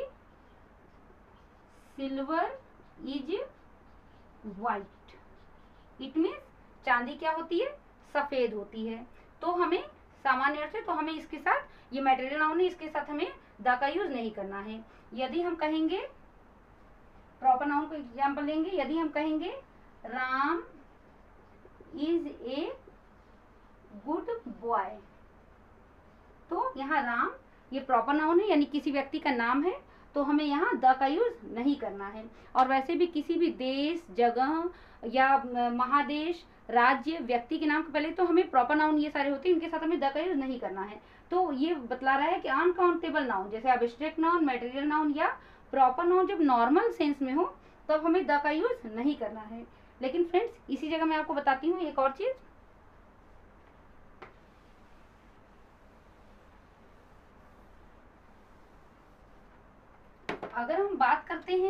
A: silver is white. It means चांदी क्या होती है, सफेद होती है। तो हमें सामान्य अर्थ से, तो हमें इसके साथ, ये मटेरियल नाउन है, इसके साथ हमें द का यूज नहीं करना है। यदि हम कहेंगे प्रॉपर नाउन को एग्जाम्पल लेंगे, यदि हम कहेंगे Ram is a good boy, तो यहाँ राम ये प्रॉपर नाउन है, यानी किसी व्यक्ति का नाम है, तो हमें यहाँ द का यूज नहीं करना है। और वैसे भी किसी भी देश, जगह या महादेश, राज्य, व्यक्ति के नाम के पहले तो हमें प्रॉपर नाउन ये सारे होते हैं, इनके साथ हमें द का यूज नहीं करना है। तो ये बतला रहा है कि अनकाउंटेबल नाउन जैसे अब्स्ट्रैक्ट नाउन, मटेरियल नाउन या प्रॉपर नाउन जब नॉर्मल सेंस में हो तब तो हमें द का यूज नहीं करना है। लेकिन फ्रेंड्स, इसी जगह मैं आपको बताती हूँ एक और चीज। अगर हम बात करते हैं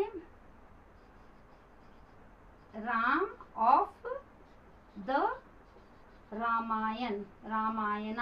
A: राम ऑफ द रामायण, रामायणा,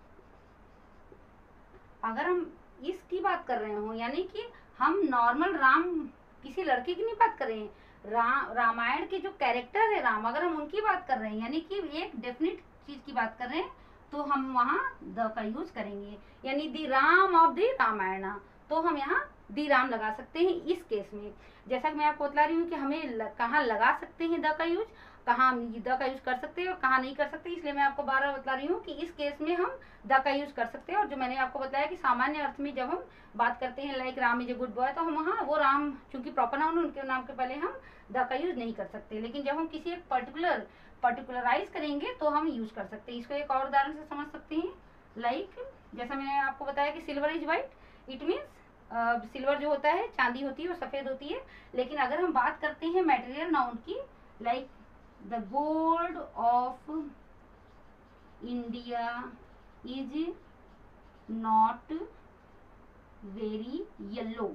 A: अगर हम इसकी बात कर रहे हो, यानी कि हम नॉर्मल राम, किसी लड़के की नहीं बात कर रहे हैं, रा, रामायण के जो कैरेक्टर है राम, अगर हम उनकी बात कर रहे हैं, यानी कि एक डेफिनेट चीज की बात कर रहे हैं, तो हम वहाँ द का यूज करेंगे। यानी the Ram of the Ramayana, तो हम यहाँ दी राम लगा सकते हैं इस केस में। जैसा कि मैं आपको बता रही हूँ कि हमें ल, कहाँ लगा सकते हैं द का यूज, कहाँ हम द का यूज कर सकते हैं और कहाँ नहीं कर सकते, इसलिए मैं आपको बार बार बता रही हूँ कि इस केस में हम द का यूज कर सकते हैं। और जो मैंने आपको बताया कि सामान्य अर्थ में जब हम बात करते हैं like Ram is a good boy, तो हम वहाँ वो राम चूंकि प्रॉपर नाउन है, उनके नाम के पहले हम द का यूज नहीं कर सकते। लेकिन जब हम किसी एक पर्टिकुलर पर्टिकुलराइज करेंगे तो हम यूज कर सकते हैं। इसको एक और उदाहरण से समझ सकते हैं। लाइक जैसा मैंने आपको बताया कि silver is white, it means silver जो होता है चांदी होती है, वो सफेद होती है। लेकिन अगर हम बात करते हैं मटेरियल नाउन की, like the gold of India is not very yellow.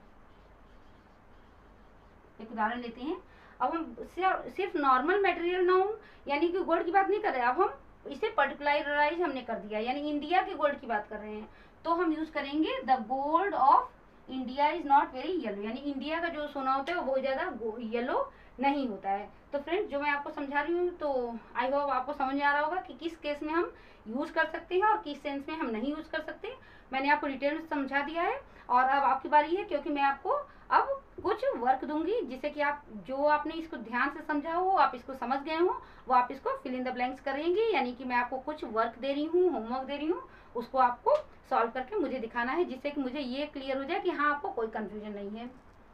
A: एक उदाहरण लेते हैं। अब हम सिर्फ नॉर्मल मटेरियल नाउन यानी कि गोल्ड की बात नहीं कर रहे, अब हम इसे पर्टिकुलराइज हमने कर दिया, यानी इंडिया के गोल्ड की बात कर रहे हैं, तो हम यूज करेंगे the gold of India is not very yellow, यानी इंडिया का जो सोना होता है वो बहुत ज्यादा येलो नहीं होता है। तो फ्रेंड्स, जो मैं आपको समझा रही हूँ, तो आई होप आपको समझ में आ रहा होगा कि किस केस में हम यूज कर सकते हैं और किस सेंस में हम नहीं यूज कर सकते। मैंने आपको डिटेल में समझा दिया है, और अब आपकी बारी है, क्योंकि मैं आपको अब कुछ वर्क दूंगी जिससे कि आप जो आपने इसको ध्यान से समझा हो, आप इसको समझ गए हो, वो आप इसको फिल इन द ब्लैंक्स करेंगे। यानी कि मैं आपको कुछ वर्क दे रही हूँ, होमवर्क दे रही हूँ, उसको आपको सॉल्व करके मुझे दिखाना है, जिससे कि मुझे ये क्लियर हो जाए कि हाँ आपको कोई कंफ्यूजन नहीं है।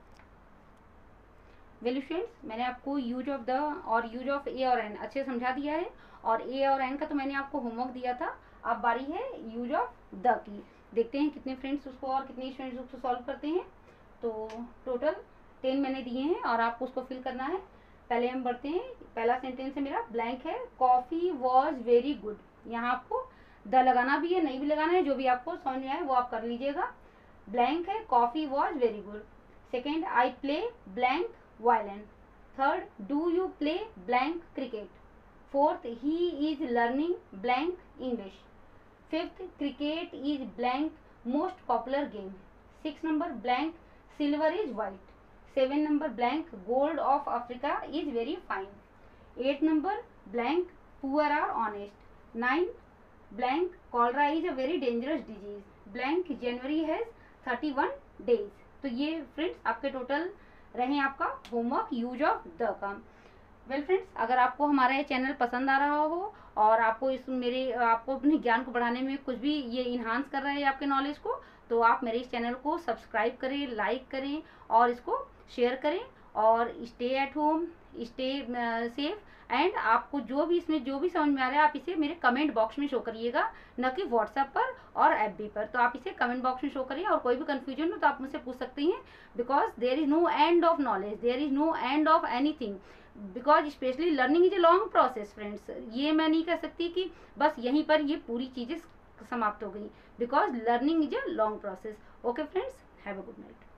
A: वेल स्टूडेंट्स, मैंने आपको यूज ऑफ द और यूज ऑफ ए और एन अच्छे समझा दिया है, और ए और एन का तो मैंने आपको होमवर्क दिया था। अब बारी है यूज ऑफ द की। देखते हैं कितने फ्रेंड्स उसको और कितने स्टूडेंट्स उसको सॉल्व करते हैं। तो टोटल टेन मैंने दिए हैं और आपको उसको फिल करना है। पहले हम बढ़ते हैं। पहला सेंटेंस है मेरा ब्लैंक है, कॉफी वॉज वेरी गुड। यहाँ आपको द लगाना भी है, नहीं भी लगाना है, जो भी आपको समझ में आए वो आप कर लीजिएगा। ब्लैंक है, coffee was very good. Second, I play blank violin. Third, do you play blank cricket. Fourth, he is learning blank English. Fifth, cricket is blank most popular game. Six number, blank silver is white. Seven number blank gold of Africa is very fine. Eight number blank poor are honest. Nine blank cholera is a very dangerous disease. Blank January has thirty one days. तो ये friends आपके total रहे आपका homework use of the का. Well friends, अगर आपको हमारा ये चैनल पसंद आ रहा हो और आपको इस मेरे आपको अपने ज्ञान को बढ़ाने में कुछ भी ये इन्हांस कर रहा है आपके नॉलेज को, तो आप मेरे इस चैनल को सब्सक्राइब करें, लाइक करें और इसको शेयर करें. और stay at home, stay safe. And आपको जो भी इसमें जो भी समझ में आ रहा है आप इसे मेरे कमेंट बॉक्स में शो करिएगा, न कि व्हाट्सएप पर और एफबी पर. तो आप इसे कमेंट बॉक्स में शो करिए और कोई भी कंफ्यूजन हो तो आप मुझसे पूछ सकती हैं. Because there is no end of knowledge, there is no end of anything. Because specially learning is a long process friends. ये मैं नहीं कह सकती कि बस यहीं पर ये पूरी चीज़ें समाप्त हो गई. Because learning is a long process. Okay friends, have a good night.